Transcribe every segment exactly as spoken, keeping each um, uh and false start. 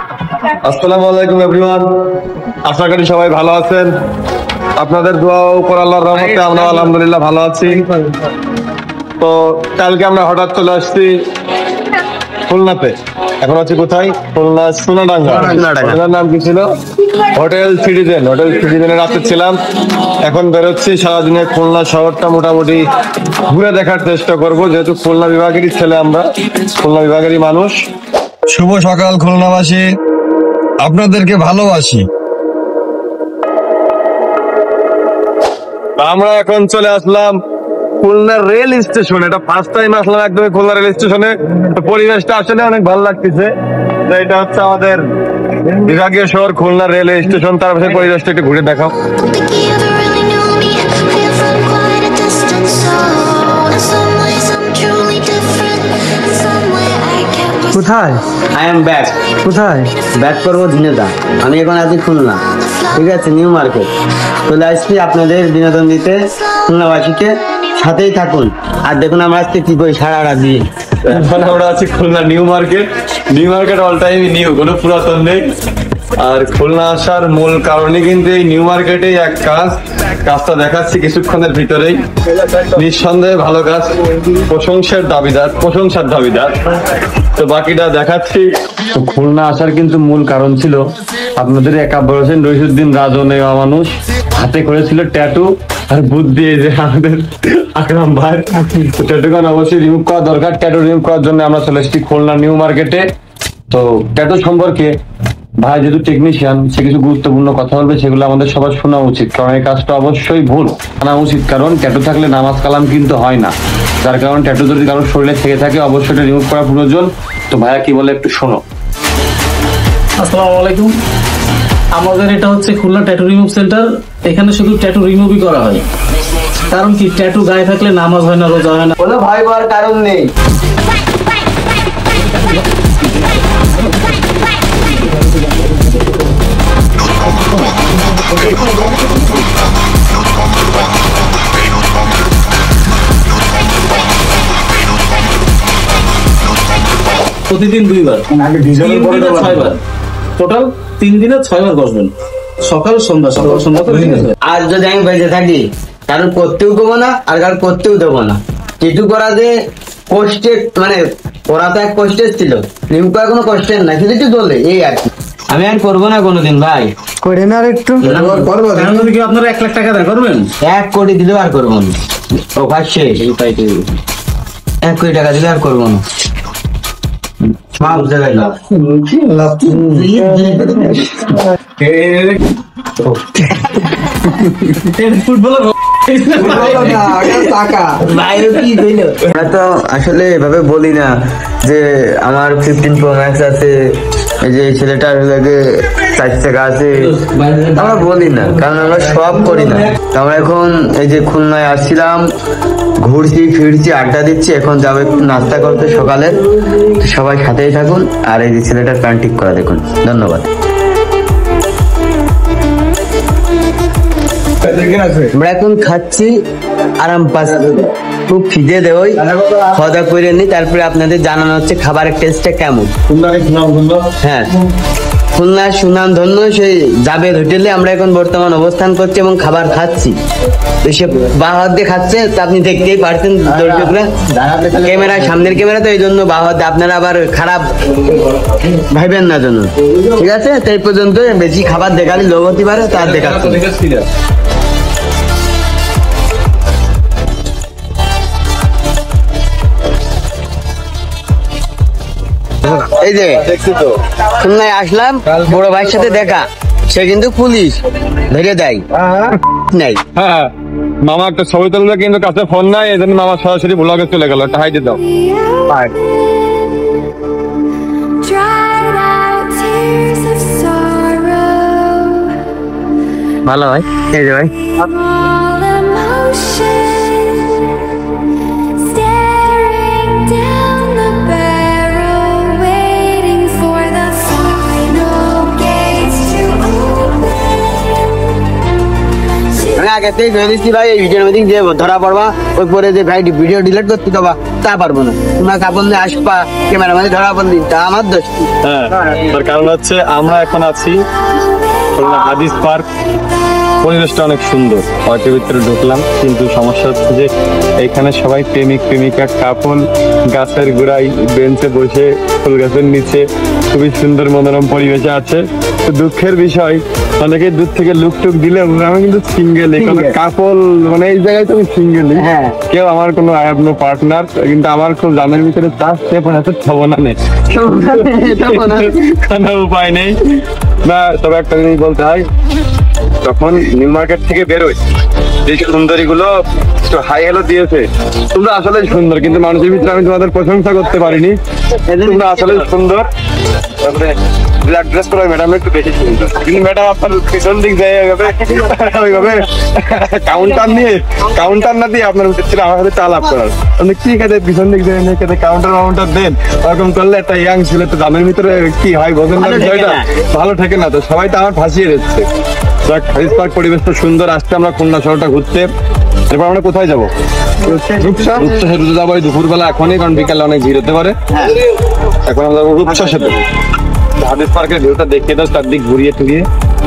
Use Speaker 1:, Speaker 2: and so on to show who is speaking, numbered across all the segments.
Speaker 1: আসসালামু আলাইকুম এভরিওয়ান, আশা করি সবাই ভালো আছেন। আপনাদের দোয়া ও উপর আল্লাহর রহমতে আমরা আলহামদুলিল্লাহ ভালো আছি। তো কালকে আমরা হঠাৎ চলে আসছি খুলনাতে। এখন আছি কোথায়? খুলনা সোনাডাঙ্গা। এটার নাম কি ছিল? Hotel citizen. হোটেল সিটিজেনে রাতে ছিলাম। এখন বেরোচ্ছি, সারাদিনে খুলনা শহরটা মোটামুটি ঘুরে দেখার চেষ্টা করব, যেহেতু খুলনা বিভাগেরই ছেলে আমরা, খুলনা বিভাগেরই মানুষ। শুভ সকাল খুলনাবাসী, আপনাদেরকে ভালোবাসি। আমরা এখন চলে আসলাম খুলনা রেল স্টেশন। এটা ফার্স্ট টাইম আসলাম একদমই খুলনা রেল স্টেশনে। পরিবেশটা আসলে অনেক ভালো লাগতেছে। এটা হচ্ছে আমাদের বিভাগীয় শহর খুলনা রেল স্টেশন। তার পাশে পরিবেশটা একটু ঘুরে দেখাও।
Speaker 2: কোথায়?
Speaker 3: I am back.
Speaker 2: কোথায়?
Speaker 3: ব্যাক করবো ঝিনেদা। আমি এখন আছি খুলনা, ঠিক আছে, নিউ মার্কেট। চলে আসছি আপনাদের বিনোদন দিতে, খুলনাবাসীকে সাথেই থাকুন। আর দেখুন আমরা আজকে কি করি সারা রাত দিয়ে।
Speaker 1: এখন আমরা আছি Khulna new market. New market all time new, কোনো পুরাতন নেই। আর খুলনা আসার মূল কারণে কিন্তু এই নিউ মার্কেটেই এক কাজ, কাজটা দেখাচ্ছি কিছুক্ষণের ভিতরেই। নিঃসন্দেহে ভালো কাজ, প্রশংসার দাবিদার, প্রশংসার দাবিদার। তো বাকিটা দেখাচ্ছি। তো খুলনা আসার কিন্তু মূল কারণ ছিল আপনাদের একাব্বর হোসেন রইসুদ্দিন রাজন, মানুষ হাতে করেছিল ট্যাটু আর বুদ্ধি, এই যে আমাদের আকরাম ভাই। ট্যাটু গান অবশ্যই রিমুভ করা দরকার। ট্যাটু রিমুভ করার জন্য আমরা চলে এসেছি খুলনা নিউ মার্কেটে। তো ট্যাটু সম্পর্কে ভাই যেহেতু টেকনিশিয়ান, সে কিছু গুরুত্বপূর্ণ কথা বলবে, সেগুলো আমাদের সবার শোনা উচিত, কারণ এই কাজটা অবশ্যই ভুল জানা উচিত। কারণ ট্যাটু থাকলে নামাজ কালাম কিন্তু হয় না, যার কারণ ট্যাটু যদি কারোর শরীরে থেকে থাকে অবশ্যই এটা রিমুভ করা প্রয়োজন। তো ভাইয়া কি বলে একটু শোনো।
Speaker 4: আসসালামু আলাইকুম। আমাদের এটা হচ্ছে খুলনা ট্যাটু রিমুভ সেন্টার। এখানে শুধু ট্যাটু রিমুভই করা হয়। কারণ কি, ট্যাটু গায়ে থাকলে নামাজ হয় না, রোজা হয় না।
Speaker 3: কোনো ভয় পাওয়ার কারণ নেই।
Speaker 4: প্রতিদিন দুইবার, ছয়বার, টোটাল তিন দিনে ছয়বার বসবেন, সকাল সন্ধ্যা, সকাল সন্ধ্যা করে।
Speaker 3: আর যদি আমি বেঁচে থাকি, কারণ করতেও দেবো না আর কারণ করতেও দেবো না। কিছু করা যে কষ্টের, মানে ওরা তো এক কষ্টের ছিল, রিমুভ করা কোনো কষ্টের না, কিছু কিছু বলে এই আর কি। আমি আর করবো না কোনোদিন ভাই।
Speaker 2: করে না আর একটু
Speaker 4: যদি কি আপনারা এক লাখ টাকা দেয় করবেন?
Speaker 3: এক কোটি দিলেও আর করবো না। ও ভাসছে এক কোটি টাকা দিলে আর করবো না। সব জায়গায় লাভ।
Speaker 4: ফুটবলার
Speaker 3: আমরা তো আসলে এভাবে বলি না যে আমার ফিফটিন প্রো ম্যাক্স আছে, এই যে ছেলেটার লাগে চার টাকা আছে, আমরা বলি না, কারণ আমরা সব করি না। আমরা এখন এই যে খুলনায় আসছিলাম, ঘুরছি ফিরছি, আড্ডা দিচ্ছি, এখন যাবো একটু নাস্তা করতে সকালে। সবাই সাথেই থাকুন। আর এই যে ছেলেটার প্যান্ট ঠিক করা দেখুন। ধন্যবাদ। আমরা এখন খাচ্ছি, আরাম পাচ্ছি, খুব খিদে দেওই, খাওয়া দাওয়া করে নি, তারপরে আপনাদের জানানো হচ্ছে খাবারের টেস্টটা কেমন। হ্যাঁ, খুলনার সুনাম ধন্য সেই জাবেদ হোটেলে আমরা এখন বর্তমান অবস্থান করছি এবং খাবার খাচ্ছি। সে বাঁ হাত দিয়ে খাচ্ছে, তা আপনি দেখতেই পারছেন দর্শকরা, ক্যামেরা, সামনের ক্যামেরা, তো এই জন্য বাঁ হাত দিয়ে, আপনারা আবার খারাপ ভাইবেন না জন্য, ঠিক আছে? তো এই পর্যন্ত, বেশি খাবার দেখালে লোভ হতে পারে, তার দেখাচ্ছে। এই যে খুলনায় আসলাম, বড় ভাইয়ের সাথে দেখা, সে কিন্তু পুলিশ ধরে দেয় নাই।
Speaker 1: হ্যাঁ, মামা একটা ছবি তুলবে কিন্তু কাছে ফোন নাই, এই জন্য মামা সরাসরি ব্লগে চলে গেল। একটা হাই দিয়ে দাও।
Speaker 3: ভালো ভাই, এই যে ভাই আগে থেকে ধরে দিচ্ছি ভাই, এই ভিডিওর মধ্যে যে ধরা পড়বা ওই পরে যে ভাই ভিডিও ডিলিট করতে দেবা তা পারবো না। তোমরা কাপড় নিয়ে আসবা ক্যামেরা মানে ধরা পড়লি তা আমার দোষ।
Speaker 1: হ্যাঁ, তার কারণ হচ্ছে আমরা এখন আছি খুলনা হাদিস পার্ক। পরিবেশটা অনেক সুন্দর, পার্কের ভিতরে ঢুকলাম, কিন্তু সমস্যা হচ্ছে যে এখানে সবাই প্রেমিক প্রেমিকা কাপল গাছের গোড়ায় বেঞ্চে বসে ফুল গাছের নিচে খুবই সুন্দর মনোরম পরিবেশে আছে। তো দুঃখের বিষয় অনেকে দূর থেকে লুক টুক দিলে আমি কিন্তু সিঙ্গেল, কোনো কাপল মানে এই জায়গায় তুমি সিঙ্গেল,
Speaker 3: হ্যাঁ
Speaker 1: কেউ আমার কোনো আই হ্যাভ নো পার্টনার, কিন্তু আমার খুব জানের ভিতরে চাষ ছবনা নেই, কোনো উপায় নেই না। তবে একটা জিনিস বলতে হয়, যখন নিউ মার্কেট থেকে বেরোই যে সুন্দরী গুলো একটু হাই হ্যালো দিয়েছে, তোমরা আসলে সুন্দর, কিন্তু মানুষের ভিতরে আমি তোমাদের প্রশংসা করতে পারিনি। তোমরা আসলে সুন্দর, ব্ল্যাক ড্রেস করা ম্যাডাম একটু বেশি সুন্দর, কিন্তু ম্যাডাম আপনার পিছন দিক যায় ওইভাবে কাউন্টার নিয়ে কাউন্টার না দিয়ে আপনার উচিত ছিল আমার সাথে চালাপ করার। আপনি কি খেতে পিছন দিক যায় নিয়ে খেতে কাউন্টার কাউন্টার দেন, ওরকম করলে একটা ইয়াং ছিল তো দামের ভিতরে কি হয় বোঝেন না, বিষয়টা ভালো থাকে না। তো সবাই তো আমার ফাঁসিয়ে দিচ্ছে। হাদিস পার্ক পরিবেশ তো সুন্দর, আসতে আমরা খুলনা শহরটা ঘুরতে। এরপর আমরা কোথায় যাবো? রূপসা রূপসা সেতুতে যাবো দুপুর বেলা এখনই, কারণ বিকালে অনেক ভিড় হতে পারে। এখন আমরা যাবো রূপসা সেতু। হাদিস পার্কের ভিউটা দেখিয়ে দাও, চারদিক ঘুরিয়ে টুরিয়ে।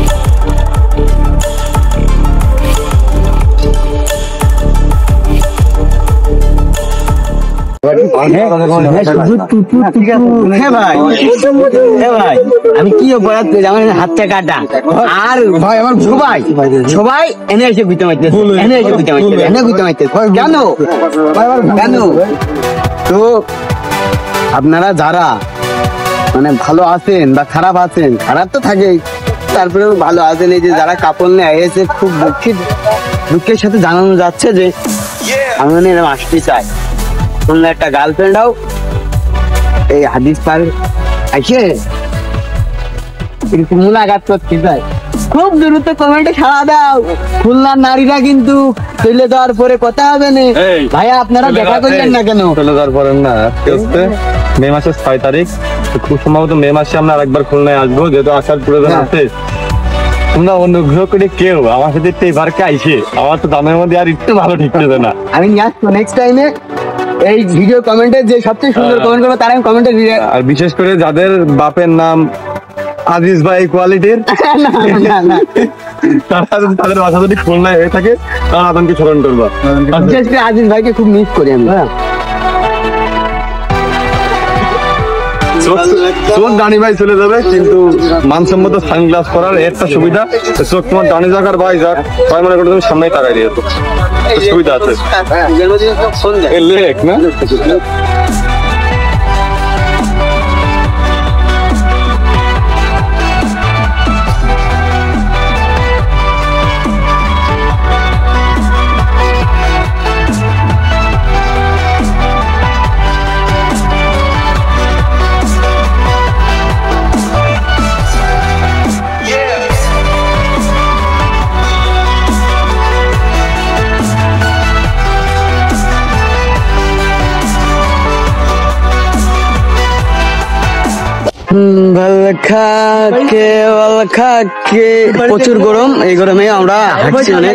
Speaker 3: আমি কি অপরাধ করি? আমার হাতটা কাটা আর ভাই আমার সবাই সবাই এনে এসে ঘুরতে মারতে এনে এসে ঘুরতে মারতে এনে ঘুরতে মারতে কেন কেন? তো আপনারা যারা মানে ভালো আছেন বা খারাপ আছেন, খারাপ তো থাকেই, তারপরেও ভালো আছেন, এই যে যারা কাপড় নিয়ে এসে খুব দুঃখিত দুঃখের সাথে জানানো যাচ্ছে যে আমি মানে এরকম আসতে চাই। তোমরা একটা গার্লফ্রেন্ডও এই হাদিস পার্ক এসে কিন্তু মুলাকাত করতে চাই, খুব দ্রুত কমেন্টে সাড়া দাও। খুলনার নারীরা কিন্তু চলে যাওয়ার পরে কথা হবে না ভাইয়া, আপনারা দেখা করলেন না কেন?
Speaker 1: চলে যাওয়ার পরে না, আজকে মে মাসের ছয় তারিখ, খুব সম্ভবত মে মাসে আমরা আরেকবার খুলনায় আসবো, যেহেতু আসার প্রয়োজন আছে। তোমরা অনুগ্রহ করে কেউ আমার সাথে একটু এবারকে আইসে, আমার তো দামের মধ্যে আর একটু ভালো ঠিকছে না।
Speaker 3: আমি নিয়ে আসবো নেক্সট টাইমে। এই ভিডিও কমেন্টে যে সবচেয়ে সুন্দর কমেন্ট করবে তারা আমি কমেন্টে দিয়ে,
Speaker 1: আর বিশেষ করে যাদের বাপের নাম আজিজ ভাই কোয়ালিটির, তারা তাদের বাসা যদি খুলনায় হয়ে থাকে তারা আতঙ্কে স্মরণ করবো।
Speaker 3: বিশেষ করে আজিজ ভাইকে খুব মিস করি আমি।
Speaker 1: চোখ ডানি ভাই চলে যাবে, কিন্তু মানসম্মত সানগ্লাস পরার একটা সুবিধা, চোখ তোমার ডানি যাক আর ভাই যাক, ভাই মনে করো তুমি সামনেই তাকাই দিয়ে সুবিধা আছে। লেখ না
Speaker 3: প্রচুর গরম, এই গরমে আমরা হাঁটছি অনেক।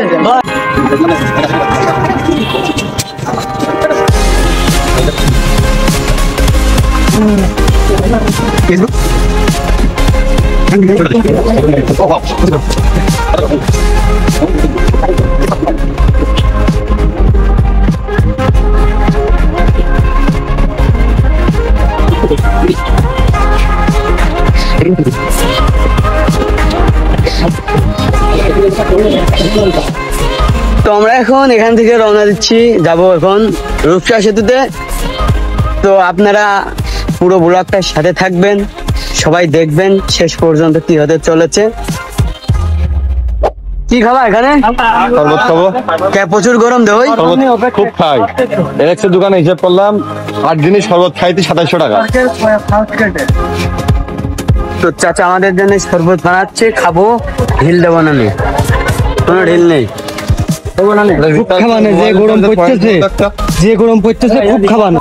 Speaker 3: তো আমরা এখন এখান থেকে রওনা দিচ্ছি, যাব এখন রূপসা সেতুতে। তো আপনারা পুরো ব্লগটার সাথে থাকবেন, সবাই দেখবেন শেষ পর্যন্ত কি হতে চলেছে। কি খাবা এখানে?
Speaker 1: শরবত খাবো,
Speaker 3: প্রচুর গরম দেয়,
Speaker 1: খুব খাই। এলেক্সের দোকানে হিসাব করলাম আট দিনই শরবত খাইতে সাতাইশশো টাকা।
Speaker 3: তো চাচা আমাদের জন্য শরবত বানাচ্ছে, খাবো। ঢিল দেবো না, কোনো ঢিল নেই।
Speaker 2: খুব খাবানো, যে গরম পড়তেছে যে গরম পড়তেছে খুব খাবানো।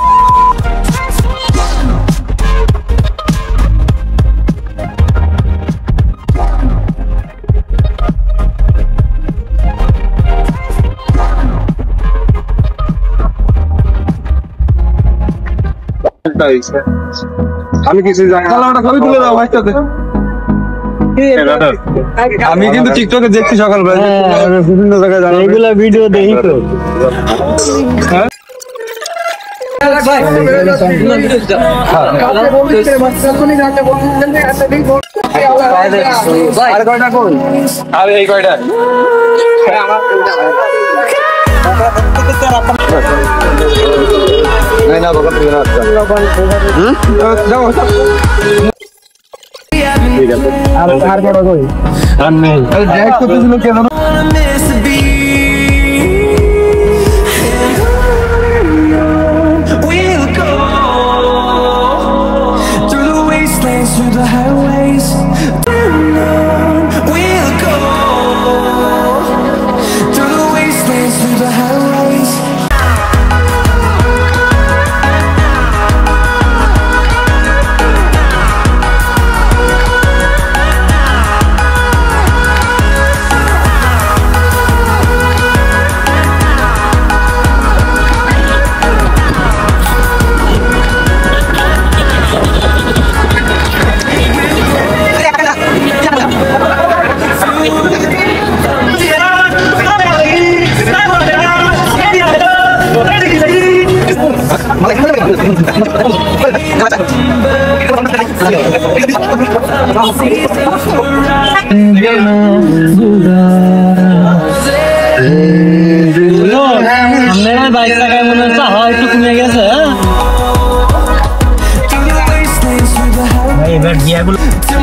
Speaker 1: আমি কিছু জানি না। ছবি তুলে দাও ভাই সাথে। আমি কিন্তু টিকটকে দেখছি সকালবেলা বিভিন্ন জায়গায় জানি
Speaker 2: এগুলা ভিডিও দেখি তো।
Speaker 1: আরে এই কয়টা না বাবা তুমি না
Speaker 2: আর আর বড় কই
Speaker 1: আর নেই ডাইরেক্ট করতেছিল কেন
Speaker 2: মেয়ের বাইক লাগায় মনে হচ্ছে হয়তো কমে গেছে। এবার বিয়াগুলো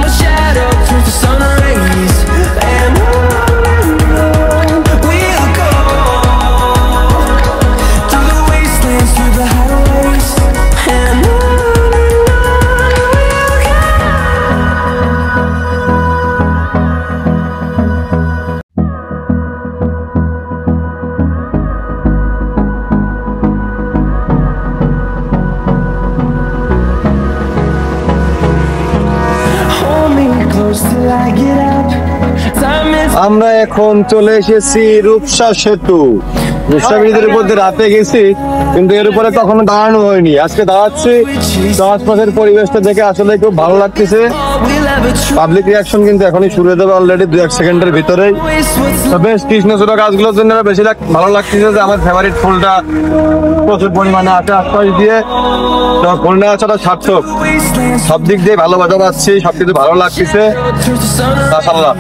Speaker 1: আমরা এখন চলে এসেছি রূপসা সেতু। রূপসা ব্রিজের উপর দিয়ে রাতে গেছি, কিন্তু এর উপরে কখনো দাঁড়ানো হয়নি। আজকে দাঁড়াচ্ছি, তো আশপাশের পরিবেশটা দেখে আসলে খুব ভালো লাগতেছে। পাবলিক রিয়াকশন কিন্তু এখনই শুরু হয়ে যাবে অলরেডি দু এক সেকেন্ডের ভিতরেই। তো বেশ কৃষ্ণচূড়া গাছগুলোর জন্য বেশি ভালো লাগতেছে যে আমার ফেভারিট ফুলটা প্রচুর পরিমাণে আছে আশপাশ দিয়ে। তো ফুল নেওয়া ছাড়া সার্থক, সব দিক দিয়ে ভালো বাজা পাচ্ছি, সবকিছু ভালো লাগতেছে মাশাআল্লাহ।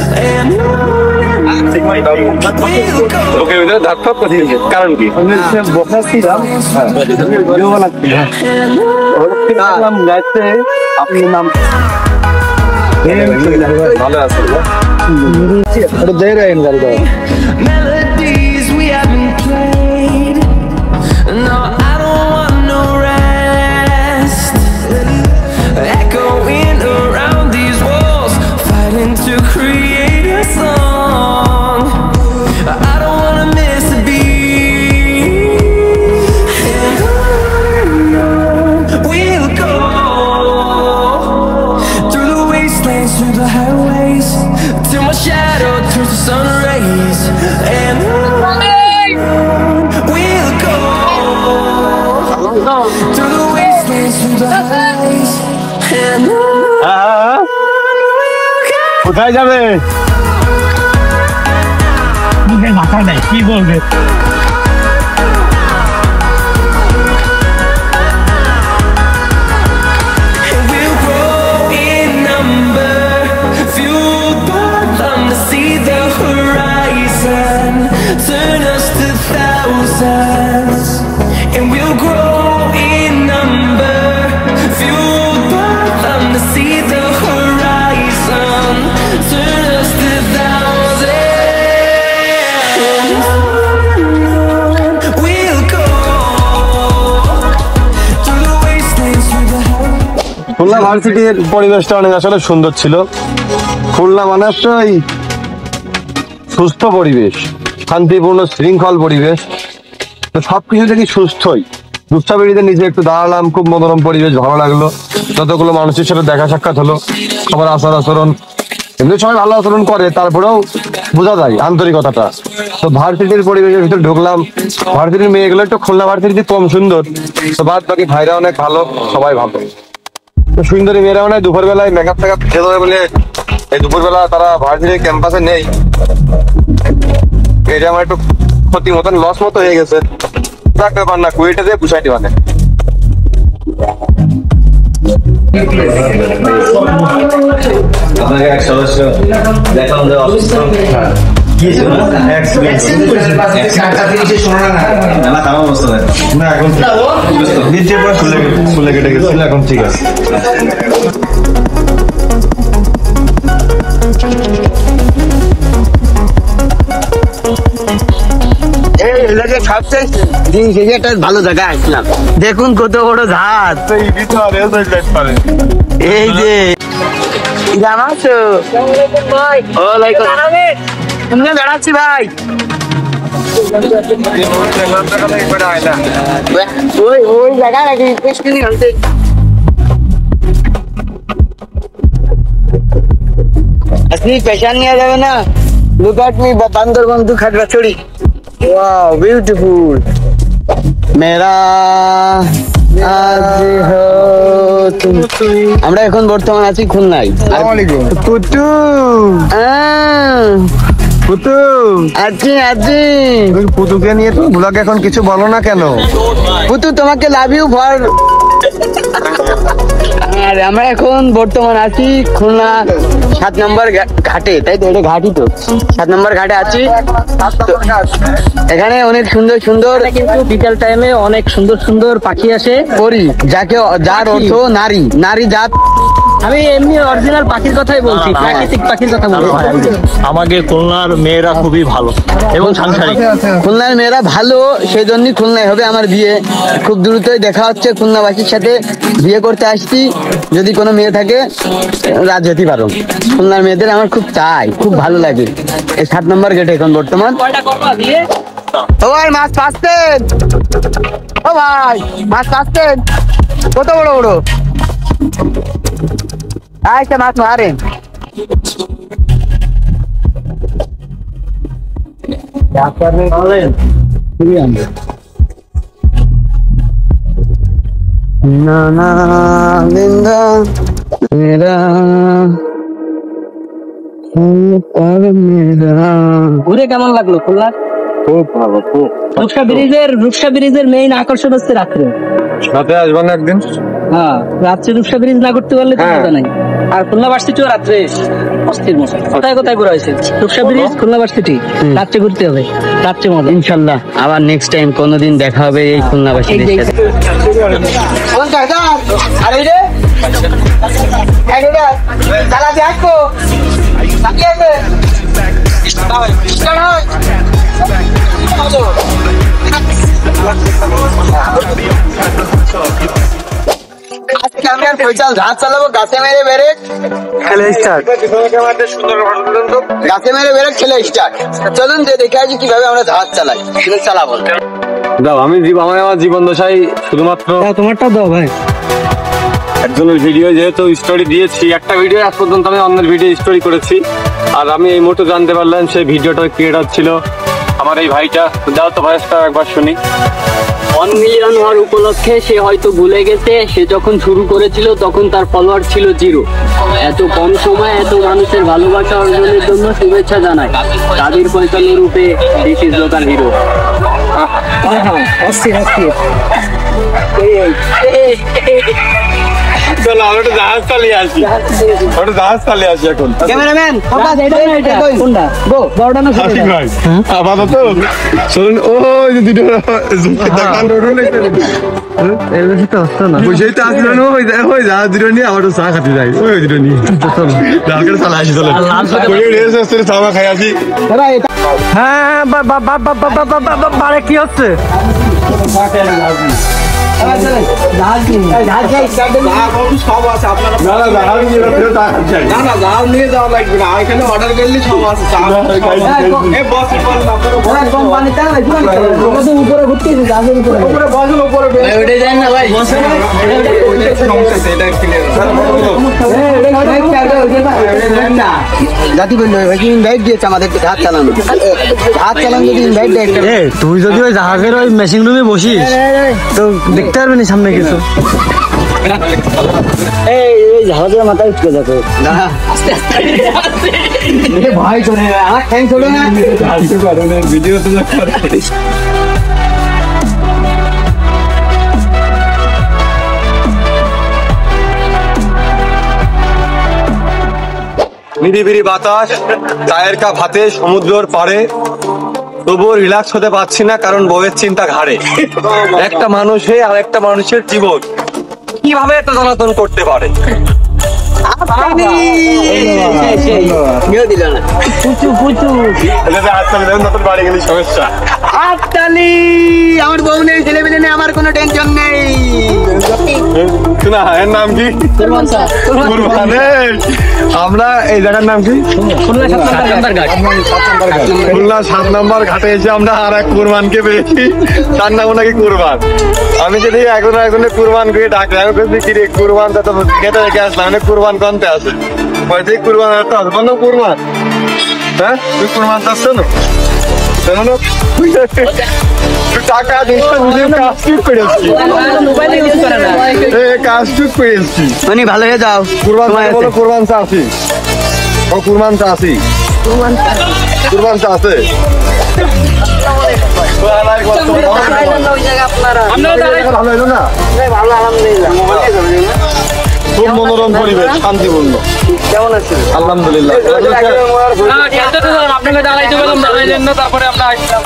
Speaker 1: কারণ কি আপনি নাম ভালো আছে দেয় গাড়ি
Speaker 5: Melodies we haven't played. No, I don't want no rest. Echoing around these walls, fighting to create a song. I don't wanna miss a beat. And on we'll go, through the wastelands, through the highways, till my shadow turns to sun rays. And on we'll go, through the wastelands, through the highways. And on
Speaker 1: কোথায় যাবে?
Speaker 2: মাথা নাই কি বলবে।
Speaker 5: we'll grow in number, fueled by them to see the horizon, turn us to thousands. And we'll grow in number, fueled by them to see the horizon, turn us to thousands. We'll go through the wastelands, through the highways.
Speaker 1: Khulna ভার্সিটির পরিবেশটা অনেক আসলে সুন্দর ছিল। খুলনা মানে একটা এই সুস্থ পরিবেশ, শান্তিপূর্ণ শৃঙ্খল পরিবেশ, তো সবকিছু থেকে সুস্থই। রূপসা ব্রিজের নিচে একটু দাঁড়ালাম, খুব মনোরম পরিবেশ, ভালো লাগলো। যতগুলো মানুষের সাথে দেখা সাক্ষাৎ হলো, সবার আচার আচরণ এমনি সবাই ভালো আচরণ করে, তারপরেও বোঝা যায় আন্তরিকতাটা। তো ভার্সিটির পরিবেশের ভিতরে ঢুকলাম, ভার্সিটির মেয়েগুলো একটু খুলনা ভার্সিটি কম সুন্দর, তো বাদ বাকি ভাইরা অনেক ভালো, সবাই ভালো। তো সুন্দরী মেয়েরা মানে দুপুর বেলায় মেকআপ টেকআপ খেতে হবে বলে এই দুপুর বেলা তারা ভার্সিটির ক্যাম্পাসে নেই, এটা আমার একটু ক্ষতি মতন লস মতো হয়ে গেছে। থাক ব্যাপার না, কুয়েটে দিয়ে পুষাইতে মানে।
Speaker 6: আপনাকে এক সদস্য দেখলাম যে অসুস্থ কি ছিল না খারাপ অবস্থা
Speaker 1: না এখন নিচে ফুলে কেটে গেছিল, এখন ঠিক আছে।
Speaker 3: সবচেয়ে দিন শেষে একটা ভালো জায়গায় আসলাম, দেখুন কত বড় ঝাঁজ। এই যে জানাচ্ছো বেড়াচ্ছি ভাই, ওই ওই জায়গায় নাকি আসলে পেশান নিয়ে যাবে না। লুক এট মি বান্দরবন দু খাটবা ছড়ি। Wow, beautiful. মেরা আজ হো তুম। আমরা এখন বর্তমান আছি খুলনায়। পুতু পুতু আজি আজি
Speaker 1: পুতুকে নিয়ে তুমি ব্লগে এখন কিছু বলো না কেন?
Speaker 3: পুতু তোমাকে লাভ ইউ ফর। আর আমরা এখন বর্তমান আছি খুলনা সাত নম্বর ঘাটে, তাই তো? এটা ঘাটই তো, সাত নম্বর ঘাটে আছি। এখানে অনেক সুন্দর সুন্দর,
Speaker 2: কিন্তু বিকাল টাইমে অনেক সুন্দর সুন্দর পাখি আসে।
Speaker 3: পরি, যাকে যার অর্থ নারী, নারী জাত।
Speaker 2: আমি এমনি অরিজিনাল পাখির কথাই বলছি, প্রাকৃতিক পাখির কথা বলছি।
Speaker 6: আমাকে খুলনার মেয়েরা খুবই ভালো এবং সাংসারিক।
Speaker 3: খুলনার মেয়েরা ভালো, সেই জন্যই খুলনায় হবে আমার বিয়ে। খুব দ্রুতই দেখা হচ্ছে খুলনাবাসীর সাথে, বিয়ে করতে আসছি। যদি কোনো মেয়ে থাকে রাজ হতে পারো। খুলনার মেয়েদের আমার খুব চাই, খুব ভালো লাগে। এই সাত নম্বর গেটে এখন বর্তমান। ও ভাই মাছ পাচ্ছেন? ও ভাই মাছ পাচ্ছেন? কত বড় বড়? আচ্ছা মাছ মারেন। না না জিন্দা মেরা মেরা।
Speaker 2: ঘুরে কেমন লাগলো খুলনা?
Speaker 1: খুব ভালো, খুব।
Speaker 2: রূপসা ব্রিজের রূপসা ব্রিজের মেইন আকর্ষণ হচ্ছে রাত্রে।
Speaker 1: রাতে আসবেন একদিন?
Speaker 2: হ্যাঁ, রাত্রে রূপসা ব্রিজ না করতে পারলে তো
Speaker 1: হ্যাঁ।
Speaker 2: মজা নাই। আর খুলনা ভার্সিটিও রাত্রে অস্থির মজা। কোথায় কোথায় ঘোরা হয়েছে? রূপসা ব্রিজ, খুলনা ভার্সিটি, রাত্রে ঘুরতে হবে, রাত্রে মজা।
Speaker 3: ইনশাল্লাহ আবার নেক্সট টাইম কোনোদিন দেখা হবে এই খুলনাবাসীদের
Speaker 2: এই যে-
Speaker 3: সাথে। আরে রে আরে রে চালা দেখো সাথে আছে আজকে আমি আর ফয়সাল ঝাঁজ চালাবো গাছে মেরে বেরে খেলে স্টার্ট। গাছে মেরে বেরে খেলে স্টার্ট। চলুন যে দেখে আসি কিভাবে আমরা ঝাঁজ চালাই, চালাবো।
Speaker 1: দাও, আমি জীব- আমি আমার জীবন দশায় শুধুমাত্র
Speaker 2: তোমারটা দাও ভাই।
Speaker 1: একজনের ভিডিও যেহেতু স্টোরি দিয়েছি, একটা ভিডিও আজ পর্যন্ত আমি অন্যের ভিডিও স্টোরি করেছি, আর আমি এই মুহূর্তে জানতে পারলাম সেই ভিডিওটা ক্রিয়েটার ছিল আমার এই ভাইটা। দাও তো ভয়েসটা একবার শুনি।
Speaker 7: ওয়ান মিলিয়ন হওয়ার উপলক্ষে সে হয়তো ভুলে গেছে, সে যখন শুরু করেছিল তখন তার ফলোয়ার ছিল জিরো। এত কম সময় এত মানুষের ভালোবাসা অর্জনের জন্য শুভেচ্ছা জানাই কাদির ফয়সাল রূপে দিস ইজ লোকাল হিরো।
Speaker 2: অস্থির অস্থির।
Speaker 1: চলো আমরা একটু জাহাজ চালিয়ে আসি, একটু জাহাজ চালিয়ে আসি এখন।
Speaker 3: ক্যামেরাম্যান ফোকাস
Speaker 2: এটা না এটা কোনটা? গো বড়টা না ছোটটা?
Speaker 1: আশিক ভাই, আপাতত চলুন ওই যে দুটো দোকান রোড
Speaker 2: এর বেশি তো হচ্ছে না।
Speaker 1: বুঝেই তো আসলো না, ওই ওই জাহাজ দুটো নিয়ে আবার চা খাতে যাই, ওই দুটো নিয়ে লালকের চালা আসি। চলো চা খাই আসি।
Speaker 2: হ্যাঁ বা বা বা বা বা বা বা বা বারে কি হচ্ছে?
Speaker 1: সব আছে আপনারা না না জাহাজ নিয়ে ফেরত আসছে না না জাহাজ নিয়ে যাওয়া লাগবে না এখানে অর্ডার করলে সব আছে এই বস আপনারা
Speaker 2: কোম্পানি তা না উপরে ঘুরতে জাহাজের উপরে
Speaker 1: উপরে বসুন উপরে
Speaker 3: ওইটা যান না ভাই জাতি বললো ভাই ইনভাইট দিয়েছে আমাদেরকে হাত চালানো হাত চালানো যদি ইনভাইট দেয়
Speaker 2: তুই যদি ওই জাহাজের ওই মেশিন রুমে বসিস তো দেখতে পারবি না সামনে কিছু এই এই জাহাজের মাথায় উঠকে দেখো
Speaker 3: না ভয় করে আমার ঠ্যাং ছোট না
Speaker 1: ভিডিও তো নিরিবিরি বাতাস চায়ের কাপ হাতে সমুদ্রের পাড়ে তবুও রিল্যাক্স হতে পারছি না কারণ বউয়ের চিন্তা ঘাড়ে একটা মানুষে আর একটা মানুষের জীবন কিভাবে এত জ্বালাতন করতে পারে
Speaker 3: দিল না
Speaker 2: পুচু পুচু
Speaker 1: নতুন বাড়ি গেলে সমস্যা
Speaker 3: হাততালি আমার বউ নেই ছেলে মেয়ে নেই আমার কোনো টেনশন নেই
Speaker 1: না এর নাম কি কুরবান আমরা এই জায়গার নাম কি খুলনা সাত নম্বর ঘাটে এসে আমরা আর এক কুরবানকে পেয়েছি তার নাম নাকি কুরবান আমি যদি এখন এখন কুরবান করে ডাকলে আমি বলছি কি রে কুরবান তো খেতে রেখে আসলাম মানে কুরবান কনতে আছে হয়তো কুরবান একটা আসবো না কুরবান হ্যাঁ তুই কুরবান চাচ্ছ না টাকা দিচ্ছে বুঝে কাজ ঠিক করে এসছি কাজ ঠিক করে এসছি
Speaker 3: উনি ভালো হয়ে যাও
Speaker 1: কুরবান বলো কুরবান চাষি ও কুরবান চাষি কুরবান চাষে ভালো হলো না খুব মনোরম পরিবেশ শান্তিপূর্ণ
Speaker 3: কেমন আছে
Speaker 1: আলহামদুলিল্লাহ
Speaker 2: আপনাকে দাঁড়াইতে বললাম দাঁড়াইলেন না তারপরে আমরা আসলাম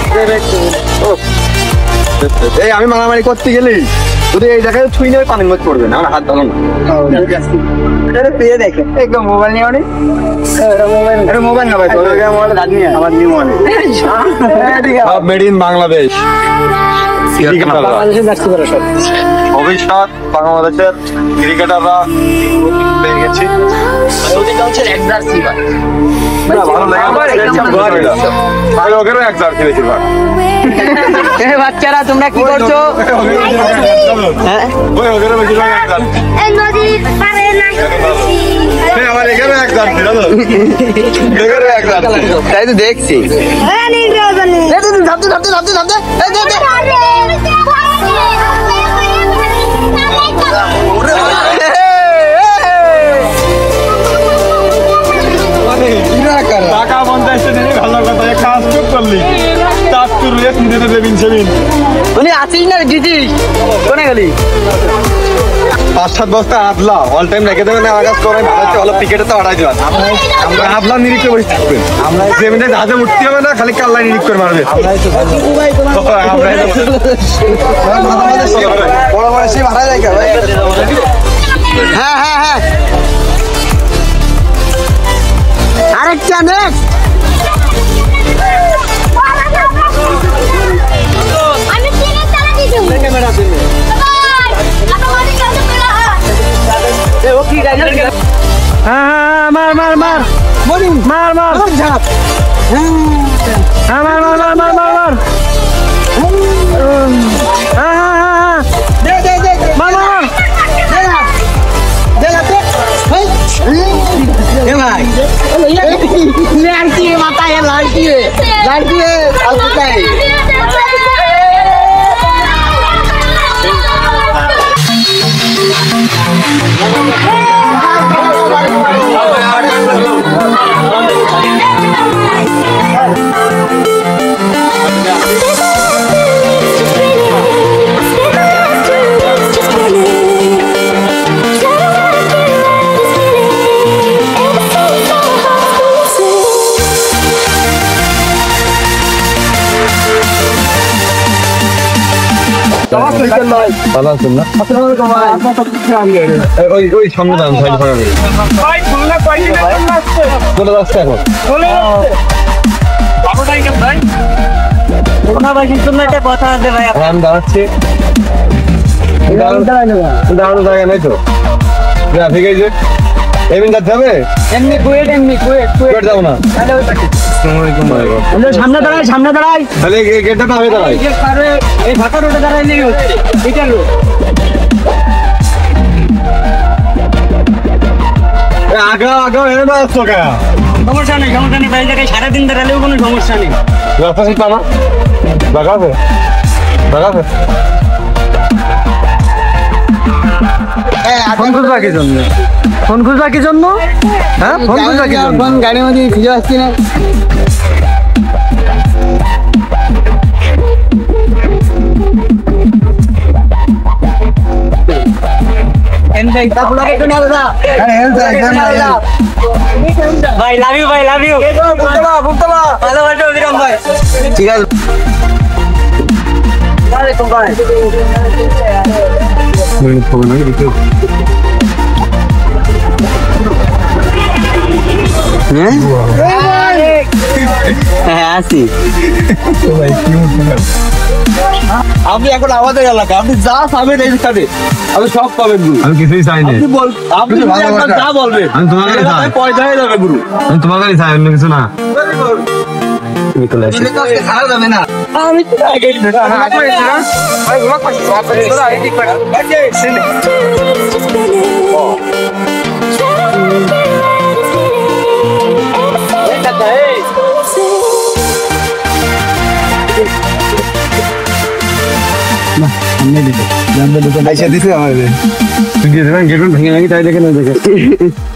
Speaker 1: এই আমি মারামারি করতে গেলি যদি এই জায়গায় ছুঁই নেবে পানির মধ্যে পড়বে না আমার হাত ধরো না
Speaker 3: পেয়ে দেখে একদম মোবাইল নিয়ে অনেক
Speaker 1: এটা মোবাইল না ভাই
Speaker 3: মোবাইল দাঁড় নিয়ে
Speaker 1: আমার নিউ মানে সব মেড ইন বাংলাদেশ
Speaker 2: বাংলাদেশে যাচ্ছি বড় সব
Speaker 1: ভবিষ্যৎ বাংলাদেশের ক্রিকেটাররা পেয়ে গেছি
Speaker 7: অধিকাংশের এক জার্সি বা
Speaker 1: ভালো ওদেরও এক জার্সি বেশিরভাগ
Speaker 3: বাচ্চারা তোমরা কি করছো হ্যাঁ
Speaker 1: ওই ওদেরও বেশিরভাগ এক জার্সি আমার এখানে এক জার্সি দাদা এখানে এক জার্সি
Speaker 3: তাই তো দেখছি ধাপতে ধাপতে ধাপতে ধাপতে
Speaker 1: টাকা পঞ্চাশটা দিলে ভালো কথা কাজ চুপ করলি চার টুর রেস নিতে দেবেন সেদিন
Speaker 3: উনি আছিস না দিদিস কোনে গেলি
Speaker 1: পাঁচ সাত বস্তা আদলা অল টাইম রেখে দেবেন আগাজ করে ভালো হলো পিকেটে তো আড়াই দেবেন আমরা আদলা নিরিখ করে বসে থাকবেন আমরা জমিনে ধাজে উঠতে হবে না খালি কাল্লাই নিরিখ করে মারবে বড় বয়সে ভাড়া যায় ভাই
Speaker 3: হ্যাঁ হ্যাঁ হ্যাঁ আরেকটা নেক্সট
Speaker 8: আমি চিনি তারা দিছি ক্যামেরা আছে
Speaker 2: হ্যাঁ মার মার মার মার মার ঝাপ হ্যাঁ মার মার মার মার মার মার হ্যাঁ
Speaker 3: দে দে দে
Speaker 2: মার মার
Speaker 3: দে লাতে ভাই এ ভাই लड़की है माता है लड़की है लड़की है अलगता है
Speaker 1: ভালো আছেন না ওই ওই সামনে দাম সাইড ভাড়া চলে যাচ্ছে এখন আমি দাঁড়াচ্ছি দাঁড়ানো জায়গা নাই তো ট্রাফিক এই যে এমনি যাচ্ছে হবে
Speaker 2: এমনি কুয়েট এমনি কুয়েট
Speaker 1: কুয়েট যাবো না
Speaker 2: তাহলে ওই পাশে।
Speaker 1: আসসালামু আলাইকুম
Speaker 2: আমরা সামনে দাঁড়াই সামনে দাঁড়াই
Speaker 1: তাহলে এই গেটটা তো আমি দাঁড়াই
Speaker 2: এই যে পারে এই ঢাকা রোডে দাঁড়াইলেই হচ্ছে এটার রোড
Speaker 1: আগা আগা এনে না আসতো কা
Speaker 2: সমস্যা নেই সমস্যা নেই ভাই জায়গায় সারাদিন দাঁড়ালেও কোনো সমস্যা নেই
Speaker 1: রাস্তা শিখতা না লাগাবে লাগাবে
Speaker 3: ফোন খুঁজবা কি জন্য ফোন খুঁজবা কি জন্য হ্যাঁ ফোন খুঁজবা কি জন্য ফোন গাড়ির মধ্যে খুঁজে আসছি না
Speaker 2: ভাই লাভ ইউ ভাই লাভ ইউ ভালোবাসো অবিরাম ভাই
Speaker 3: ঠিক আছে
Speaker 2: ওয়ালাইকুম ভাই
Speaker 3: হ্যাঁ আসি
Speaker 1: আপনি এখন আমাদের এলাকা আপনি যা পাবেন এইখানে আমি সব পাবেন গুরু
Speaker 6: আমি কিছুই চাই না
Speaker 1: আপনি বল আপনি
Speaker 6: কিন্তু
Speaker 1: যদি একবার
Speaker 6: ভালোবাসা।
Speaker 1: যা বলবেন
Speaker 6: আমি তোমার কাছে
Speaker 1: এলাকায়
Speaker 6: চাই।
Speaker 1: পয়সা হয়ে যাবে গুরু
Speaker 6: আমি তোমার কাছে চাই অন্য কিছু না
Speaker 2: আমি তো আগে
Speaker 1: আইসা দিছে আমাদের
Speaker 6: তুই গেট ভেঙে নাকি তাই দেখে না দেখে